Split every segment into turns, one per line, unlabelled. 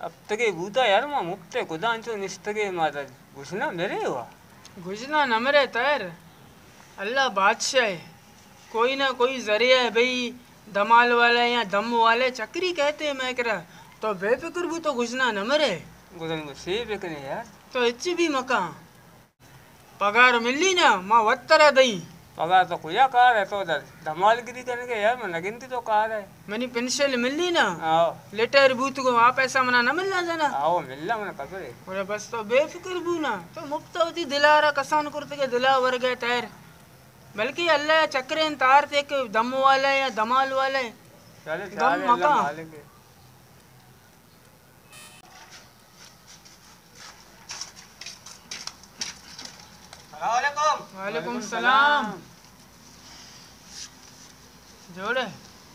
अब तक बूता यार मां मुक्ते कुदांचो निस्तगे माता घुसना मेरे हुआ
घुसना न मरे तैर अल्लाह बादशाह है, कोई ना कोई जरिया है भाई। धमाल वाले या दम वाले चक्री कहते हैं मैं करा तो बेफिक्र भी तो घुसना न मरे
गुजन को से बेकने यार
तो इच्ची भी मका पगार मिली ना मां वत्तरा दई
पगार तो कुया कार है तो धमालगिरी करने के यार मैं गिनती तो कार है
मनी पेंशन मिली ना
आओ
लेटर बूत को वहाँ पैसा मना न मिलना जाना
आओ मिलना मैंने कबरे
बोले बस तो बेफिक्र बू ना तो मुफ्त होती दिलारा कसान कुर्ते के दिला वर गए तैर बल्कि अल्लाह चक्रे तार थे कि दम वाले या धमाल वाले
चले
दम
चले
मका
मालेंगे
वालेकुम सलाम जोड़े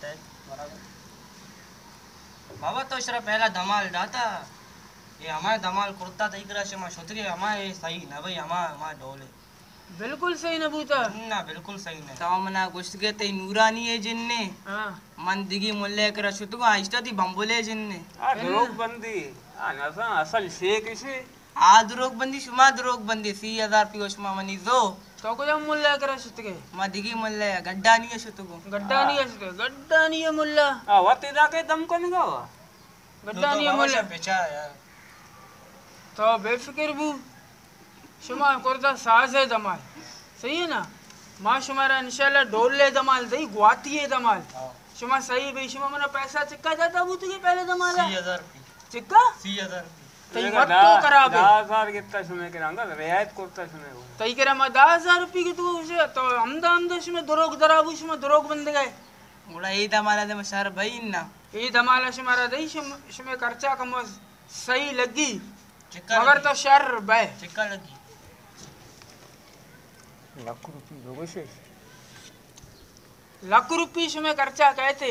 बाबा तो इस पहला धमाल डाटा ये हमारे धमाल कुर्ता तई करा से मां सोतरी हमारे सही ना भाई हमारा डोले
बिल्कुल सही न बूता
ना बिल्कुल सही नहीं तामना गुस्गे ते नूरानी है जिनने
हाँ
मन दिगी मुल्ले करा शुतु आइस्ता दी बंबुले जिनने
आ रोग बंदी आ नसा असल शेख इसे
आ दुरोग बंदी शुमा दुरोग बंदी 30,000 पी उस्मा मनी जो
तो को जब मुल्ला करा शुतके
मां दिगी मुल्ले गड्ढा नहीं है शुतु को
गड्ढा नहीं है शुतके गड्ढा नहीं है मुल्ला
आ वते जाके दम कन गावा
गड्ढा नहीं है मुल्ला
बेचा यार
तो बेफिक्र बू शुमा कुर्ता साज है धमाल सही है ना मां शुमारा इंशाल्लाह डोले धमाल दई गुआती है धमाल शुमा सही भाई शुमा मना पैसा चिक्का जाता बू तुझे पहले धमाल
30,000
चिक्का
30,000
तई मत तो कराबे
10,000 कितना सुने के रंगा रियायत करता सुने वो
तई करा मैं 10,000 रुपये की तू उसे तो हमदा में दरोग दराबू में दरोग बंद गए
मुड़ा ये धमाला दे मशार भाई ना
ये धमाला शुमारा दई शुमे खर्चा कम सही लगी
चिक्का
मगर तो शर बे
चिक्का लगी
लाख रुपये लोगों से
लाख रुपये शुमे खर्चा कहते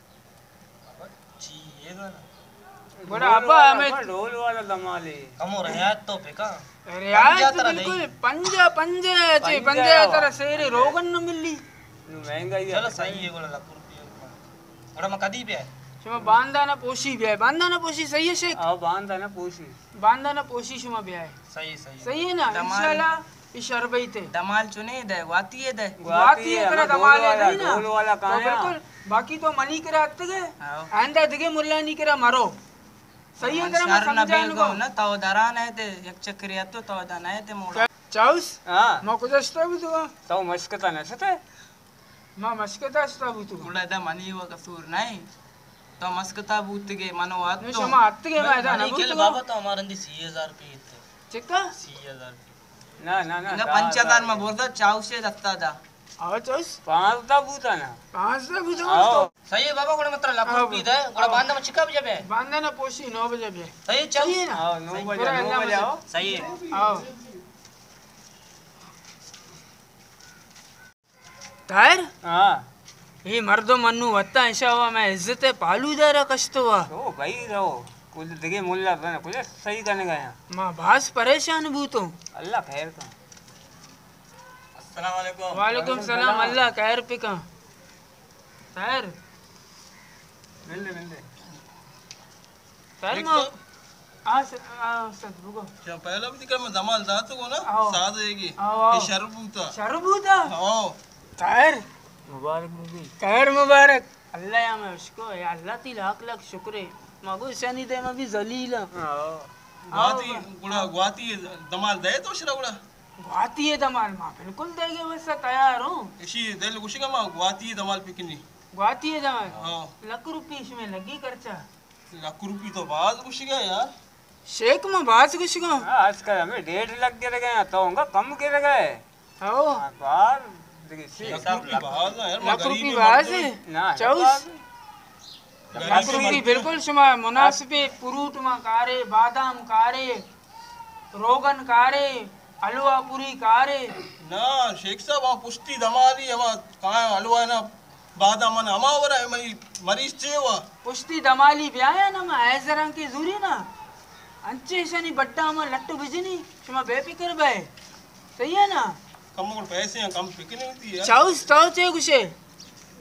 जी ये ना
बड़ा अब्बा हमें
ढोल वाला धमाल है
कमो रियायत तो फेका
रियायत बिल्कुल पंजा पंजे चे पंजे तरह सेरे रोगन न मिली
महंगा ही
चलो सही है बोला लाख रुपये बड़ा मैं कदी पे है
शुमा बांधा ना पोशी बे बांधा ना पोशी सही है शेख
आ बांधा ना पूछी
बांधा ना पोशी शुमा बे है
सही
सही है ना इंशाल्लाह इशरबई थे
धमाल चुने दे वाती है दे
वाती है करा धमाल है नहीं ना
ढोल वाला
तो
कहां है
बिल्कुल बाकी तो मनी करा अत्तगे
आओ
आंदा दिगे मुल्ला नहीं करा मारो सही है करा मैं
शर नबी
समझाने
को
को
ना तो दरान है ते एक चक्रिया तो दाना है ते मोड़ा
चाउस
हां
मैं कुछ अस्ता भी
तो मस्कता न सते
मां मस्कता अस्ता भी तू
मुड़ा दा मनी वो कसूर नहीं तो मस्कता बूतगे मनो आत
नु
तो
शुमा अत्तगे मैं दा ना
के बाबा तो हमारे अंदी 30,000 रुपए थे
चिक्का
30,000
ना ना ना
ना 5,000 में बोलता चाव से रखता था
आओ चाउस
पांच दा बूता ना
पांच दा भी
आओ
तो
सही है बाबा कोड़ा मतलब लाख रुपए दे कोड़ा बांधा में चिका भी जाबे
बांधा ना पोशी 9 बजे भी
सही है चल
सही है ना
आओ 9 बजे आओ
सही है
आओ तार
हां
ये मर्दो मन्नू वत्ता ऐसा हुआ मैं इज्जत पालू जा रहा कष्ट हुआ
तो भाई रहो कुछ दिखे मुल्ला बना कुछ सही करने गया
मां भास परेशान बूतो
अल्लाह खैर का
अस्सलाम वालेकुम
वालेकुम सलाम अल्लाह खैर पे का खैर
मिल ले
खैर मां आ सद रुको
क्या पहला भी दिखा मैं धमाल जात को ना
आओ।
साथ रहेगी
आओ
ये शरबूता
शरबूता
आओ
खैर
मुबारक मुबी
खैर मुबारक अल्लाह या मैं उसको या अल्लाह ती लाख लाख शुक्र है मगो शनि दे मैं भी जलीला
आओ
गुवाती गुड़ा गुवाती धमाल दे तो शरा गुड़ा
गुवाती है धमाल मां बिल्कुल देगे वैसा तैयार हूं
इसी दिल खुशी का मां गुवाती धमाल पिकनी
गुवाती है धमाल
हां
लाख रुपये इसमें लगी खर्चा
लाख रुपये तो बाद खुशी का यार
शेख में बात कुछ को
आजकल हमें 1.5 लाख गिर गए तो होगा कम गिर गए
आओ
बाहर देखिए
लाख रुपये बाद ना यार मैं
लाख
गरीब
रुपये
ही
बाज
मर्द
है
हूँ।
ना
चाउस
गरीब
लाख
ही
रुपये
मर्द
बिल्कुल शुमा मुनासिबे फ्रूट में कारे बादाम कारे रोगन कारे हलवा पूरी कारे
ना शेख साहब वहाँ पुष्टि धमाली है वहाँ कहाँ हलवा है ना बादाम मन हमारा है मरीज चाहिए वहाँ
पुष्टि दमाली ब्याया ना मैं ऐजरंग की जूरी ना अंचे शनि बट्टा में लट्टू बिजनी शुमा बेफिक्र बे सही है ना
कम पैसे हैं कम पिकनी होती है
चाउस ताऊ चे गुशे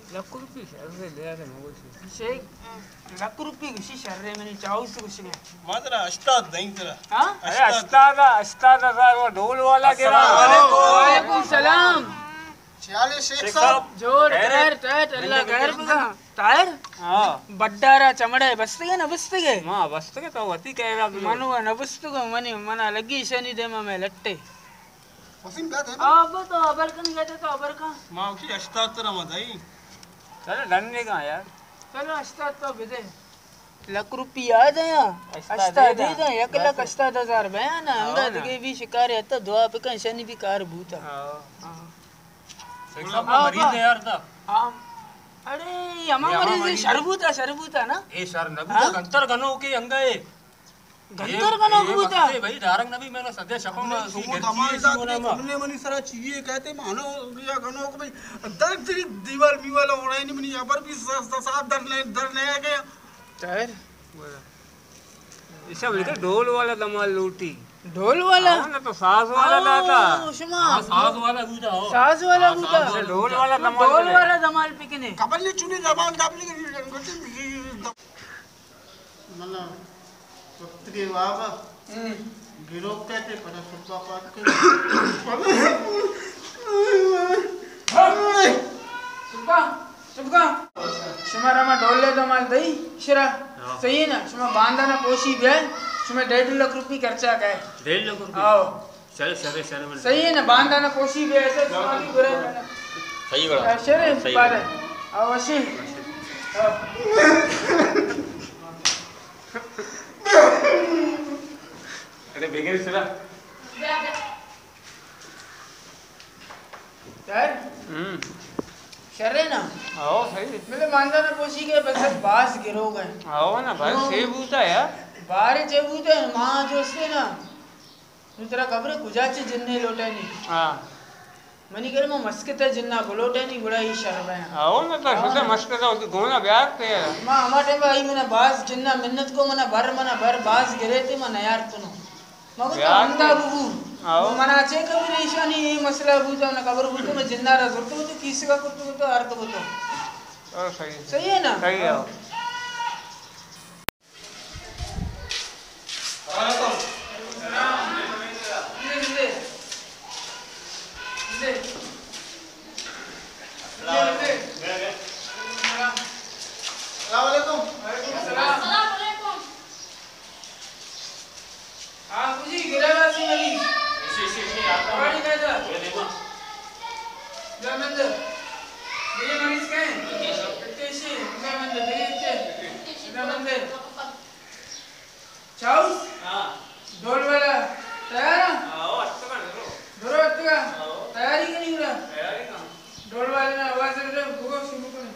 लकुरुपी शर्रे ले आके नोशी
शेख लकुरुपी घुसी शर्रे में नहीं चाहूँ से घुस गए
मात्र अस्ताद नहीं तेरा
हाँ
अरे अस्तादा साहब वो ढोल वाला के
वालेकुम सलाम
46 शेख साहब
जोर टायर अल्लाह खैर बगा टायर
हां
बड्डारा चमड़े बस्तगे न बस्तगे
मां बस्तगे तो वती कहरा
मनु न बस्तगो मनी मना लगी शनि दे में लट्टे
वसीम क्या थे
अब तो अबर कन गए तो अबर का
मां उसी अस्ताद तेरा मदाई
चलो डरने का यार
चलो अस्ता तो विदे लख रुपी याद है अस्ता दे दे 1,80,000 बयान अंगद के भी शिकार है तो दुआ पे कन शनि भी कार भूता
हां
शेख साहब का मरीज है यार था
हां अरे हमारा मरीज शरबूता ना
ए सर नबी गंतर गनो के अंगे
गंतर गनो भूता
भाई दारंग नबी मैंने सदे शको में
वो कमाल जात के हमने मनी सारा चाहिए कहते मानो या गनो को भाई दर तेरी दीवार वाला होना ही नहीं मनी यहाँ पर भी साथ दर नहीं गया
टायर
ये सब लेकर ढोल वाला दमाल लूटी
ढोल वाला
ना तो सास वाला लाता
उस्मा
सास वाला बूता हो
सास वाला भूता
ढोल वाला
ढोल वाला दमाल पिकने
कबल ने चुनी जबान दाबली मतलब वक्त के बाबा गिरोह कहते पर सुबह पाठ के
सुबह शुमारा में ढोल ले दमाल दई शिरा सही है ना शुमा बांधा ना पोशी बे शुमा 1.5 लाख रुपए खर्चा का है
1.5 लाख रुपए
आओ
चल सरे
सही है ना बांधा ना पोशी बे ऐसे तुम्हारी बुरे
सही बड़ा
शरे बारे आओ वशी
अरे बेगर चला
यार शरे ना
आओ सही
मेरे बांधा ना पोशी के बस बास गिरो गए
आओ ना भाई सेब होता है यार
बारे जेबूते मां जो से ना दूसरा कब्र कुजाचे जिन्ने लोटे नहीं
हां
मनी करे मैं मस्कते जिन्ना बुलोटे नहीं बुड़ा ही शर्म है
आओ ना तो सुते मस्त तो गोना ब्याह पे
मां हमारे भाई मने बास जिन्ना मिन्नत को मना भर बास गिरे थे मन यार तुनो मगो तो अंदा बुबू
आओ
मना चे कब्र ईशानी मसला बुझा ना कब्र बुझो में जिन्ना रा जरूरत तो किसका कुत्तो तो अर्थ बुझो सही है ना
सही है
ढोल वाला तैयार है तैयारी के नहीं हो रहा ढोल वाले ने आवाज दे रहे भूगो शुरू करो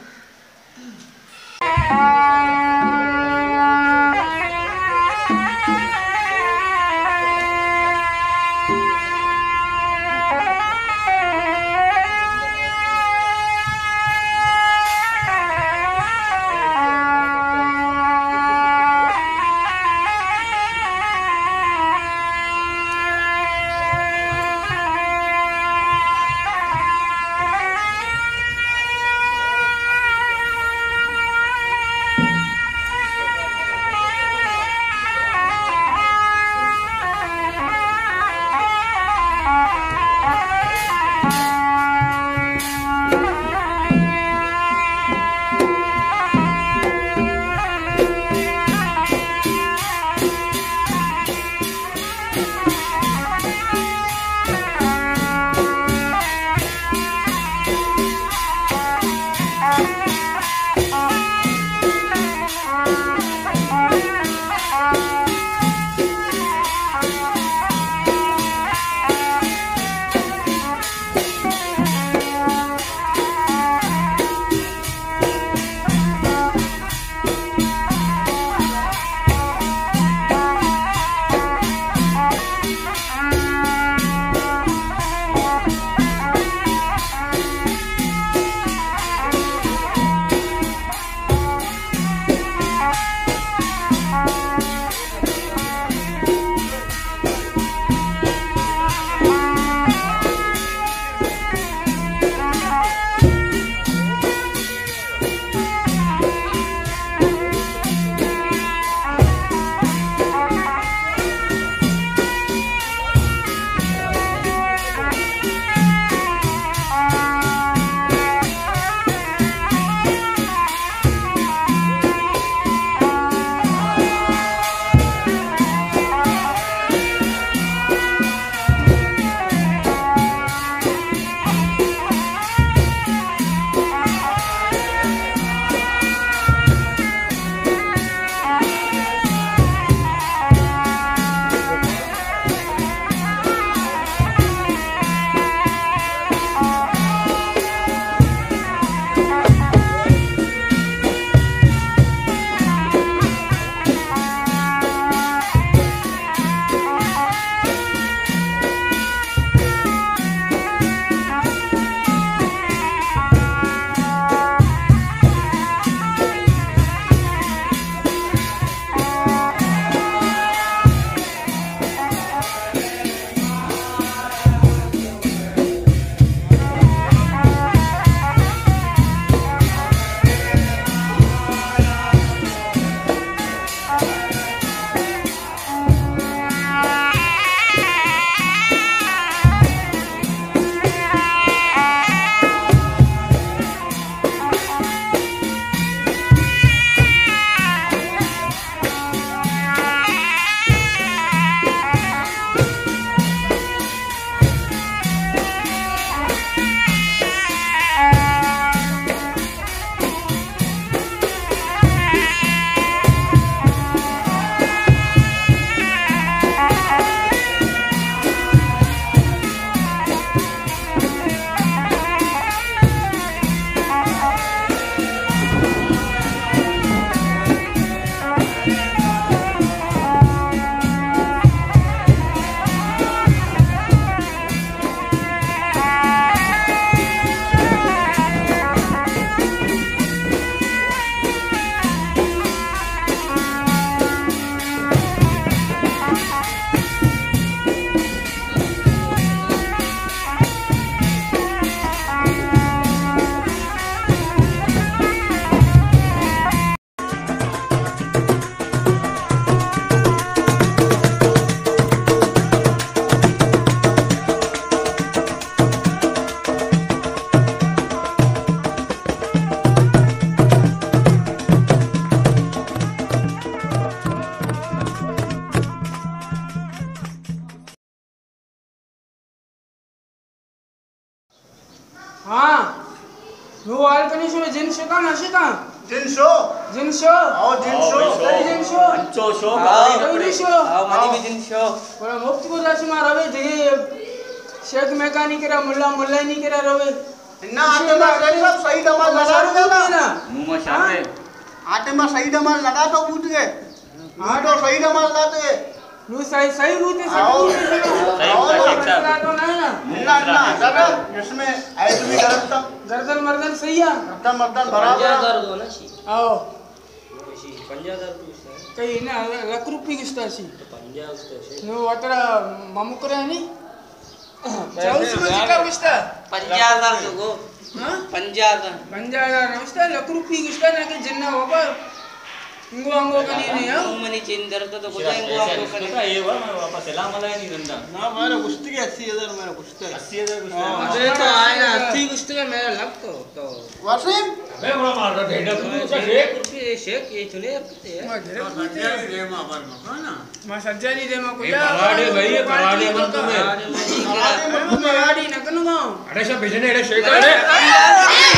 नशिका
जिनशो
जिनशो
आओ जिनशो
जिनशो
अंचो शो
जिनशो
मनी भी दिन शो
बड़ा मुफ्त को राशमा रवे जे शेख मैकानी केरा मुल्ला मुल्ला नहीं केरा रवे
ना आटे में सब सही दमाल लगा दो ना
मुंह में शामे
आटे में सही दमाल लगा दो पूछ के हाँ तो सही दमाल लगा दे
नु सही रूट से
आओ
मसला तो नहीं ना
ना सब इसमें ऐसे भी
गर्दन मर्दन सही है
मर्दन बराबर
दो ना शी
आओ
शी 50,000 पूछते
कहीं ना लाख रुपये किस्ता सी
50 उसते शी
नो वाटरा मामुकरा नहीं चाउस में का किस्ता
50,000 तो गो
हां
50,000
नमस्ते लाख रुपये किस्ता ना के जिन्ना होगा इंगो अंगो कनी नहीं है
मनी चेंज करता तो कुछ इंगो अंगो कनी
का ये हुआ मैं वापस चला मला नहीं धंधा
ना मेरा कुश्ती के 80,000 मेरा कुश्ती
80,000 कुछ
अबे तो आएगा 80 कुछ का मेरा लग तो
वसीम
मैं बड़ा मार रहा ढेडा तू
शेख रुपये शेख ये चले अपते
मैं घेरे
संजय की दे मां पर मका ना
मैं सज्जा नहीं दे मैं कोई
कराडे भाई ये कराडे मन तुम्हें
गाड़ी न कनुगा
अरे सब बिजने अरे शेख अरे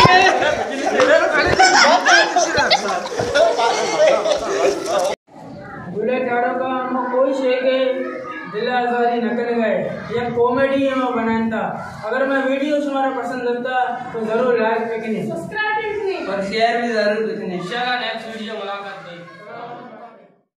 दूल्हे चारों का हम कोई शेख है दिल आजारी न कर गए ये कॉमेडी है मैं बनाता अगर मैं वीडियो तुम्हारा पसंद आता तो जरूर लाइक करके
सब्सक्राइब भी और शेयर भी जरूर करनी। Next video